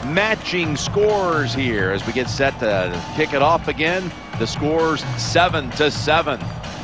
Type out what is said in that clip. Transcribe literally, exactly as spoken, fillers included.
matching scores here as we get set to kick it off again. The score's seven to seven.